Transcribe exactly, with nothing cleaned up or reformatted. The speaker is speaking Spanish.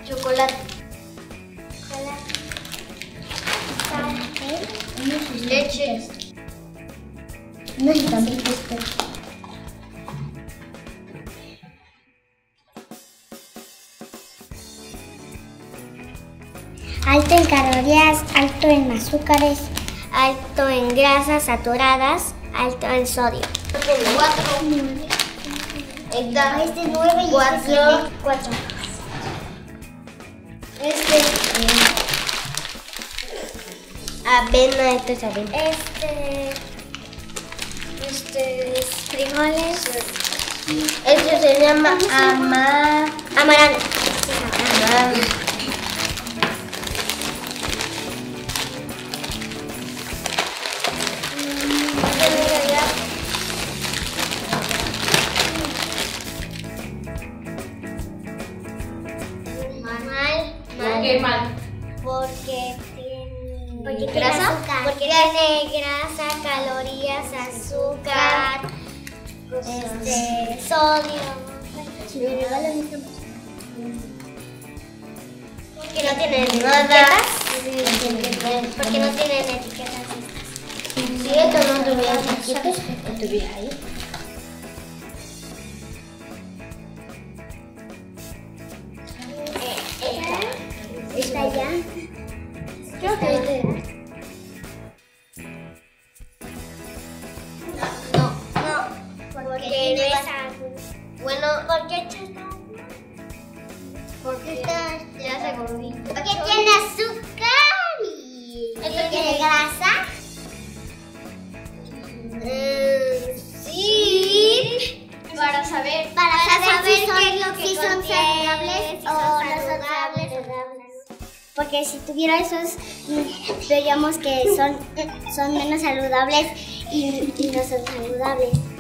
Chocolate. Chocolate. Leche. No sé también esto. Alto en calorías, alto en azúcares, alto en grasas saturadas, alto en sodio. Cuatro. Esta. Este nueve y Cuatro. este cuatro. Este. Avena, esto es avena. Este, este, frijoles. Este se llama ama, Amaranto. amaranto. Mal, ¿Por qué mal? porque tiene, porque tiene ¿Grasa? azúcar. Porque tiene grasa, calorías, azúcar, este, sodio. Porque no tienen Nada. etiquetas. Porque no tienen etiquetas. Si esto no tuviera etiquetas, estuviera ahí. ¿Está allá? Creo que este. No, no. Porque tiene tiene bas- Bueno, ¿Por qué echaste? porque ya se gordito. Porque tiene azúcar y Esto tiene grasa. Eh, sí. Para saber. Para saber, si qué son, es lo que si son contiene, saludables si o son no saludables. saludables. Porque si tuviera esos, mm, veríamos que son, son menos saludables y, y no son saludables.